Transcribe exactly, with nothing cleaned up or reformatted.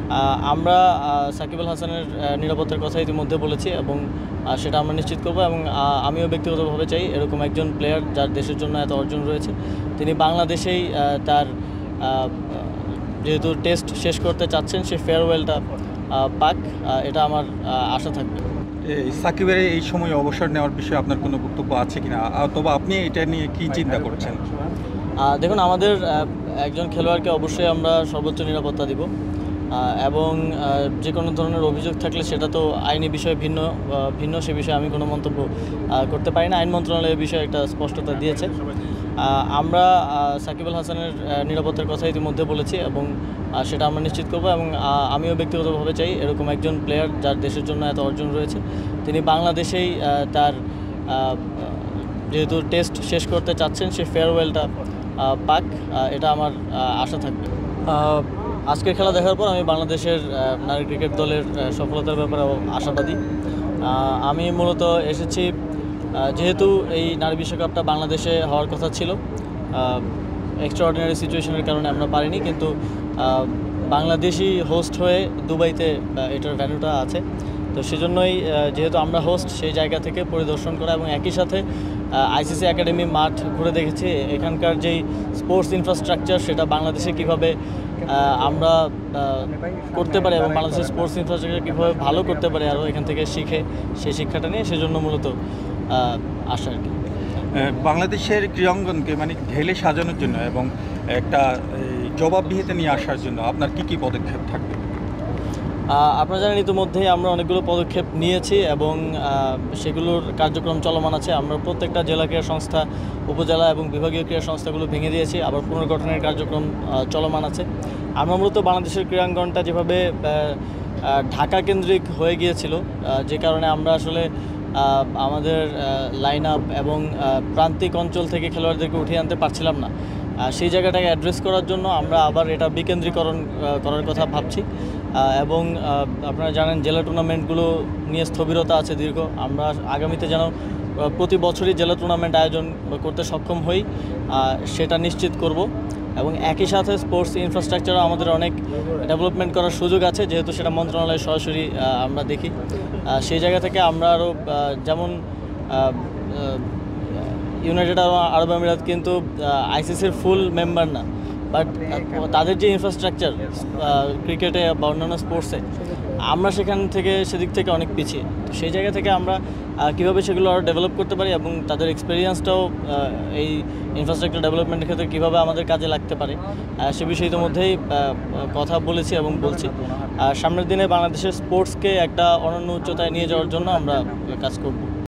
আমরা সাকিব আল হাসানের নিরাপত্তার কথা ইতিমধ্যে বলেছি এবং সেটা আমরা নিশ্চিত করব এবং আমিও ব্যক্তিগতভাবে চাই এরকম একজন প্লেয়ার যার দেশের জন্য এত অর্জন রয়েছে তিনি বাংলাদেশেই তার যেহেতু টেস্ট শেষ করতে চাচ্ছেন সে ফেয়ারওয়েলটা পাক, এটা আমার আশা থাকবে। সাকিবের এই সময় অবসর নেওয়ার বিষয়ে আপনার কোনো বক্তব্য আছে কিনা, অথবা আপনি এটা নিয়ে কি চিন্তা করছেন? দেখুন, আমাদের একজন খেলোয়াড়কে অবশ্যই আমরা সর্বোচ্চ নিরাপত্তা দিব এবং যে কোনো ধরনের অভিযোগ থাকলে সেটা তো আইনি বিষয়ে ভিন্ন ভিন্ন সে বিষয়ে আমি কোনো মন্তব্য করতে পারি না। আইন মন্ত্রণালয় এই বিষয়ে একটা স্পষ্টতা দিয়েছে। আমরা সাকিব আল হাসানের নিরাপত্তার কথা ইতিমধ্যে বলেছি এবং সেটা আমরা নিশ্চিত করব এবং আমিও ব্যক্তিগতভাবে চাই এরকম একজন প্লেয়ার যার দেশের জন্য এত অর্জন রয়েছে তিনি বাংলাদেশেই তার যেহেতু টেস্ট শেষ করতে চাচ্ছেন সে ফেয়ারওয়েলটা পাক, এটা আমার আশা থাকবে। আজকের খেলা দেখার পর আমি বাংলাদেশের নারী ক্রিকেট দলের সফলতার ব্যাপারে আশাবাদী। আমি মূলত এসেছি যেহেতু এই নারী বিশ্বকাপটা বাংলাদেশে হওয়ার কথা ছিল, এক্সট্রাঅর্ডিনারি সিচুয়েশনের কারণে আমরা পারিনি, কিন্তু বাংলাদেশি হোস্ট হয়ে দুবাইতে এটার ভ্যান্যুটা আছে, তো সেজন্যই যেহেতু আমরা হোস্ট সেই জায়গা থেকে পরিদর্শন করা এবং একই সাথে আইসিসি একাডেমি মাঠ ঘুরে দেখেছি এখানকার যেই স্পোর্টস ইনফ্রাস্ট্রাকচার সেটা বাংলাদেশে কীভাবে আমরা করতে পারি এবং বাংলাদেশের স্পোর্টস ইনফ্রাস্ট্রাকচার কীভাবে ভালো করতে পারি আরও এখান থেকে শিখে সেই শিক্ষাটা নিয়ে সেজন্য মূলত আসা আর কি। বাংলাদেশের ক্রীড়াঙ্গনকে মানে ঢেলে সাজানোর জন্য এবং একটা জবাবদিহিতা নিয়ে আসার জন্য আপনার কী কী পদক্ষেপ থাকবে? আপনারা জানেন ইতিমধ্যেই আমরা অনেকগুলো পদক্ষেপ নিয়েছি এবং সেগুলোর কার্যক্রম চলমান আছে। আমরা প্রত্যেকটা জেলা ক্রীড়া সংস্থা, উপজেলা এবং বিভাগীয় ক্রীড়া সংস্থাগুলো ভেঙে দিয়েছি, আবার পুনর্গঠনের কার্যক্রম চলমান আছে। আমরা মূলত বাংলাদেশের ক্রীড়াঙ্গনটা যেভাবে ঢাকা কেন্দ্রিক হয়ে গিয়েছিল, যে কারণে আমরা আসলে আমাদের লাইন আপ এবং প্রান্তিক অঞ্চল থেকে খেলোয়াড়দেরকে উঠিয়ে আনতে পারছিলাম না, সেই জায়গাটাকে অ্যাড্রেস করার জন্য আমরা আবার এটা বিকেন্দ্রীকরণ করার কথা ভাবছি এবং আপনারা জানেন জেলা টুর্নামেন্টগুলো নিয়ে স্থবিরতা আছে দীর্ঘ। আমরা আগামীতে যেন প্রতি বছরই জেলা টুর্নামেন্ট আয়োজন করতে সক্ষম হই সেটা নিশ্চিত করব এবং একই সাথে স্পোর্টস ইনফ্রাস্ট্রাকচারও আমাদের অনেক ডেভেলপমেন্ট করার সুযোগ আছে, যেহেতু সেটা মন্ত্রণালয়ে সরাসরি আমরা দেখি। সেই জায়গা থেকে আমরা আরও যেমন ইউনাইটেড আরব আমিরাত কিন্তু আইসিসির ফুল মেম্বার না, বাট তাদের যে ইনফ্রাস্ট্রাকচার ক্রিকেটে বা অন্যান্য স্পোর্টসে আমরা সেখান থেকে সেদিক থেকে অনেক পিছিয়ে, তো সেই জায়গা থেকে আমরা কীভাবে সেগুলো আরও ডেভেলপ করতে পারি এবং তাদের এক্সপিরিয়েন্সটাও এই ইনফ্রাস্ট্রাকচার ডেভেলপমেন্টের ক্ষেত্রে কীভাবে আমাদের কাজে লাগতে পারে সে বিষয়ে ইতিমধ্যেই কথা বলেছি এবং বলছি। সামনের দিনে বাংলাদেশের স্পোর্টসকে একটা অনন্য উচ্চতায় নিয়ে যাওয়ার জন্য আমরা কাজ করব।